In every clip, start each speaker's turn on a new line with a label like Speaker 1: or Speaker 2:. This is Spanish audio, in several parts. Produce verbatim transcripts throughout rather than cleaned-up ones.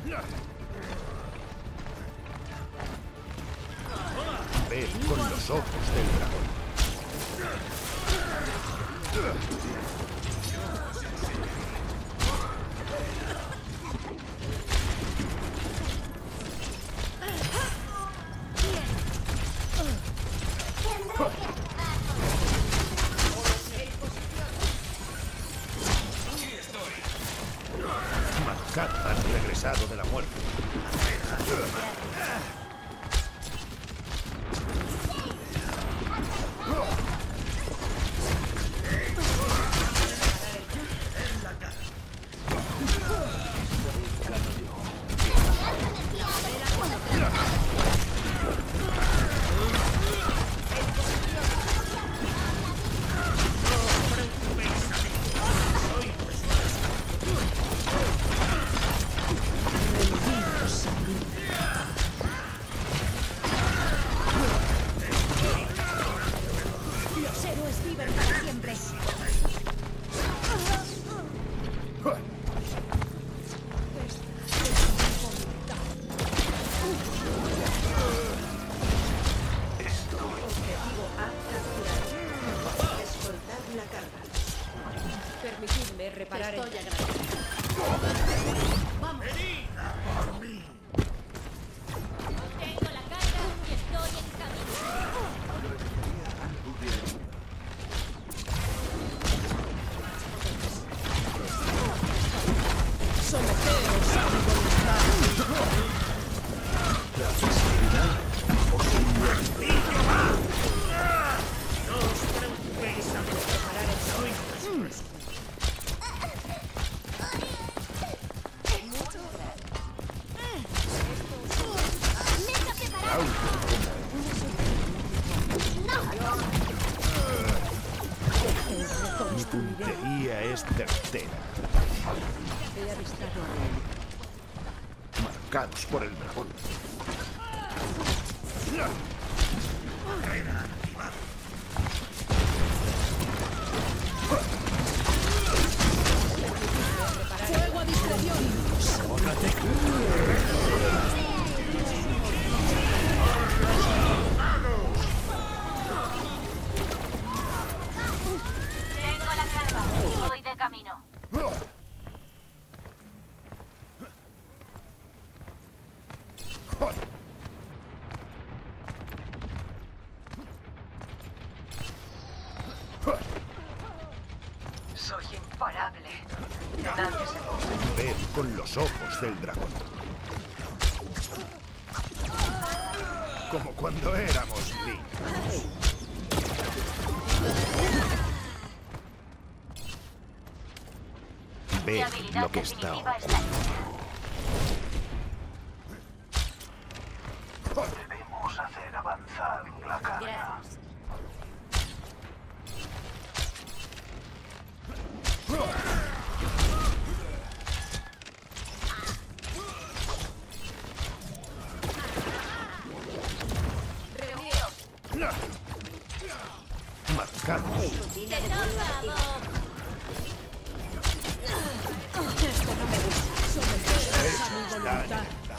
Speaker 1: Ve con los ojos del dragón. Marcad al regresado de la muerte.
Speaker 2: Permitidme reparar
Speaker 3: Estoy
Speaker 2: el...
Speaker 3: Vamos.
Speaker 4: Tengo la carga y estoy en camino.
Speaker 2: Someteos a mi voluntad.
Speaker 1: La festividad os envuelve.
Speaker 5: No os preocupéis a
Speaker 2: Reparar el...
Speaker 5: soy
Speaker 4: ¡Mega preparado!
Speaker 1: Mi puntería es certera.
Speaker 2: He avistado a
Speaker 1: Marcados por el dragón.
Speaker 2: ¡Fuego a discreción!
Speaker 4: Tengo la carga. Voy de camino.
Speaker 6: Soy imparable. Nadie se puede.
Speaker 1: Ved con los ojos del dragón. Como cuando éramos niños.
Speaker 4: Mi
Speaker 1: Ved
Speaker 4: habilidad
Speaker 1: lo que está
Speaker 4: definitiva
Speaker 1: oculto.
Speaker 4: está lista.
Speaker 6: Debemos hacer avanzar la carga.
Speaker 4: Gracias.
Speaker 1: Marcados.
Speaker 4: ¡Te toca, Bob!
Speaker 2: Esto no me gusta. Someteos a mi
Speaker 1: Esa es la
Speaker 2: voluntad.
Speaker 1: libertad.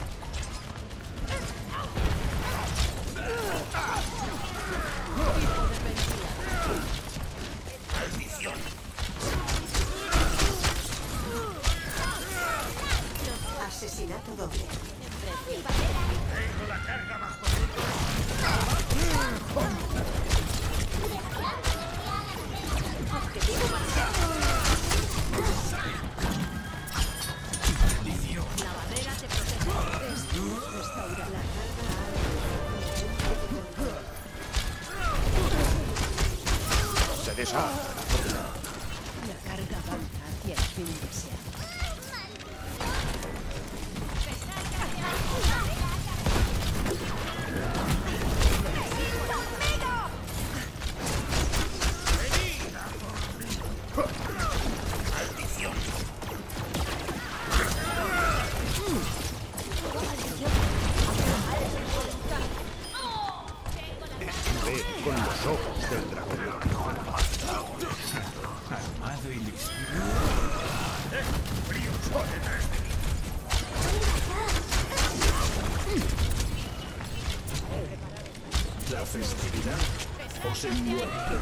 Speaker 3: Asesinato doble.
Speaker 5: Tengo la carga bajo
Speaker 3: Objetivo marcado.
Speaker 2: La barrera te protege. Esto restaura la
Speaker 1: Se desata.
Speaker 2: La carga avanza hacia el fin deseado.
Speaker 1: Ved con los ojos del dragón.
Speaker 5: fríos por detrás de mí.
Speaker 1: festividad o se muerte.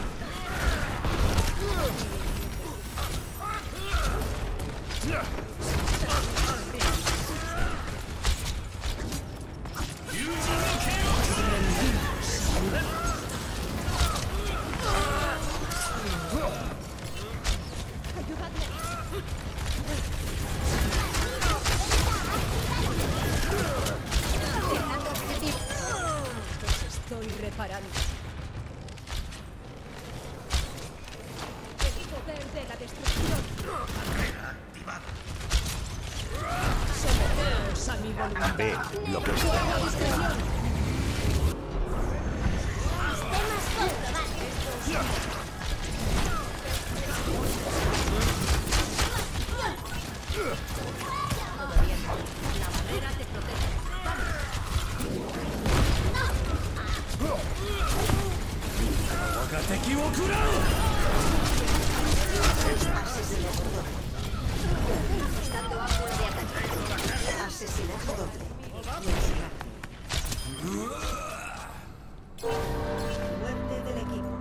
Speaker 2: Estoy reparando. El poder de la destrucción. Someteos a mi voluntad.
Speaker 1: Ve lo que está.
Speaker 2: Fuego discreción.
Speaker 3: Sistemas comprobados.
Speaker 2: Todo bien. La barrera te protege.
Speaker 3: Dando ángulo de ataque. Asesinato doble. Muerte del equipo.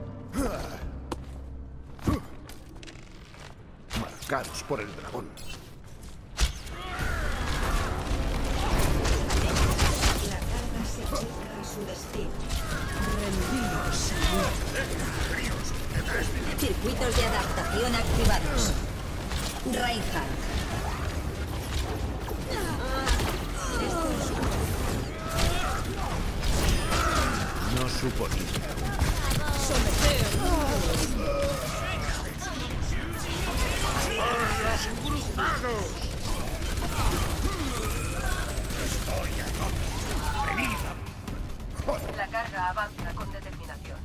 Speaker 1: Marcados por el dragón.
Speaker 3: La carga se acerca a su destino.
Speaker 2: Rendidos.
Speaker 7: Circuitos de adaptación activados. Reinhardt.
Speaker 1: No suponía.
Speaker 6: La carga avanza con determinación.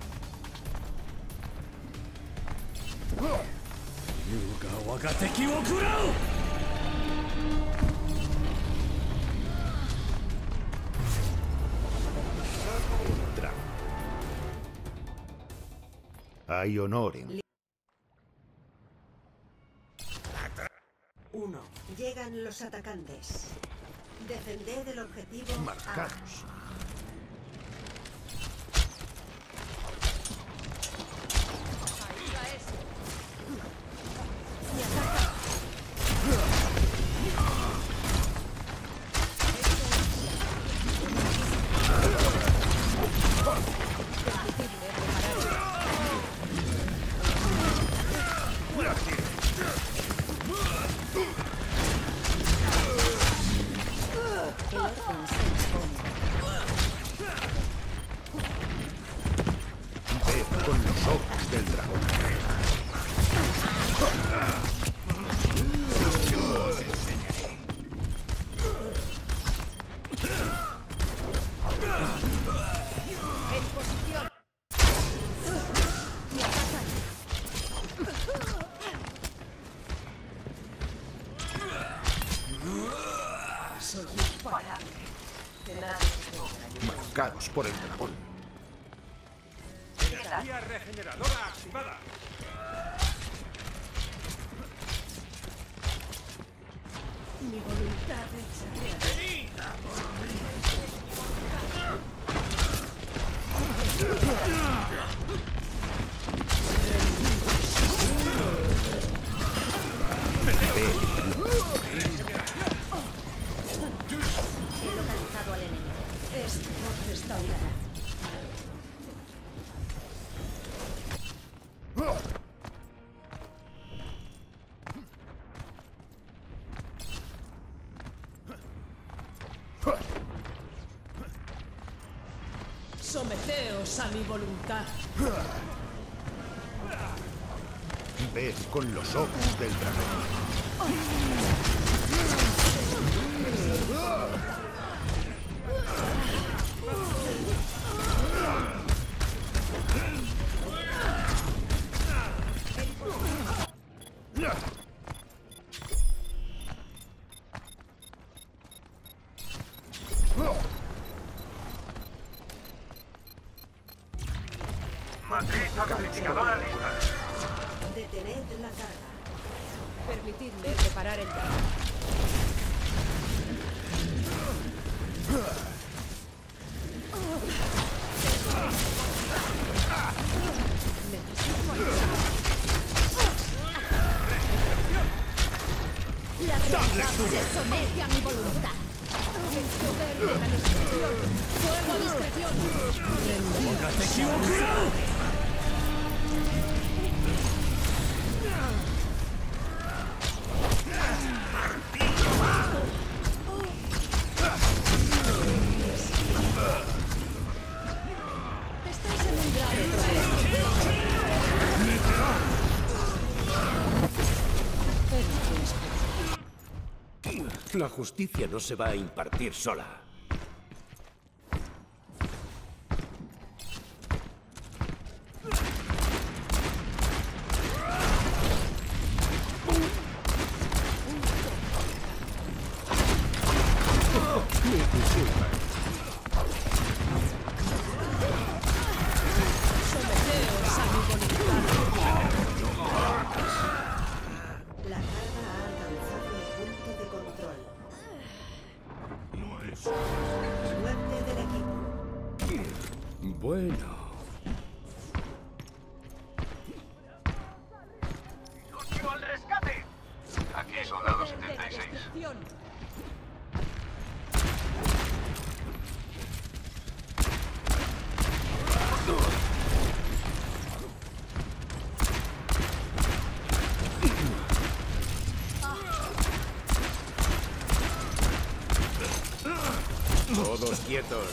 Speaker 1: Entra. Hay honor en...
Speaker 3: Uno. Llegan los atacantes. Defended el objetivo.
Speaker 1: Marcados. Ve con los ojos del dragón.
Speaker 2: En posición. Me atacan. Soy imparable.
Speaker 1: Marcados por el dragón.
Speaker 5: Energía regeneradora activada.
Speaker 2: Mi voluntad hecha realidad.
Speaker 3: He localizado al enemigo.
Speaker 2: Esto restaurará. Someteos a mi voluntad.
Speaker 1: Ve con los ojos del dragón.
Speaker 6: Matriz amplificadora lista.
Speaker 3: Detened la carga.
Speaker 2: Permitidme preparar el daño. Se somete a mi voluntad. El poder de la destrucción. Fuego a discreción. Estáis en un grave problema.
Speaker 5: La justicia no se va a impartir sola.
Speaker 2: Someteos a mi voluntad.
Speaker 3: La carga ha alcanzado el punto de control. Suerte del equipo.
Speaker 5: Bueno.
Speaker 6: ¡Último al rescate! Aquí, soldado setenta y seis.
Speaker 2: Destrucción.
Speaker 5: Todos quietos.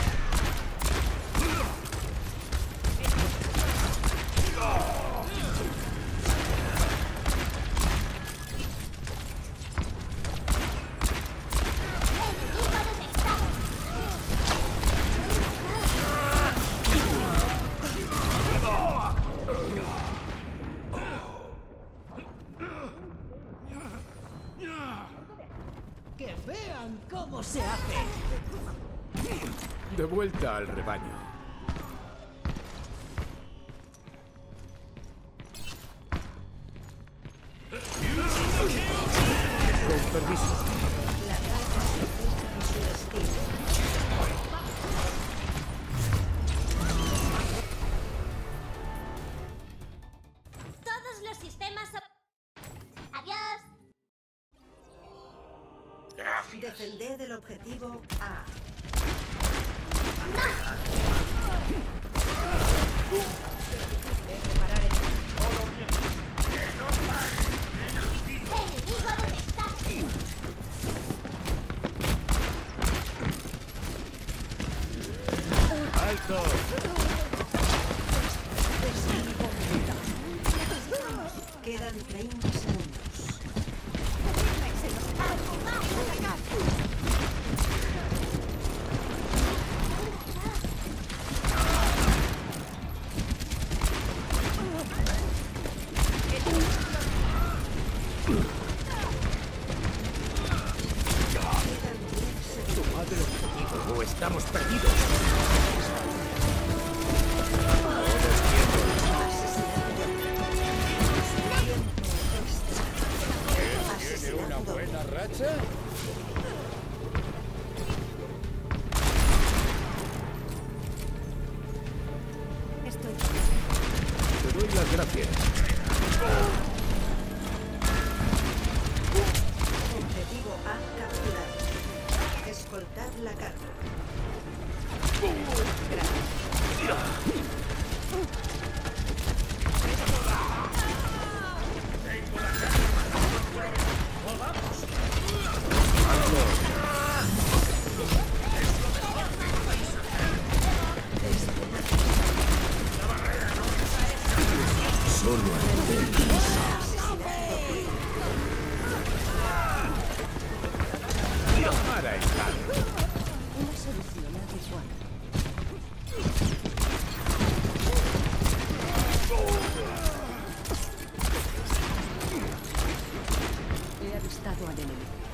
Speaker 2: Que vean cómo se hace.
Speaker 5: De vuelta al rebaño. Con permiso.
Speaker 3: La carga se acerca a su destino.
Speaker 4: Todos los sistemas... op- Adiós.
Speaker 3: Defender el objetivo A.
Speaker 4: Enemigo detectado.
Speaker 1: ¡Alto!
Speaker 3: Quedan treinta segundos.
Speaker 5: Tomad el objetivo o estamos perdidos.
Speaker 1: ¿Tiene una buena racha?
Speaker 2: Estoy.
Speaker 5: Te doy las gracias.
Speaker 3: Objetivo A capturado. Escoltad la carga.
Speaker 5: Solo para estar.
Speaker 2: Una solución adecuada. He avistado al enemigo.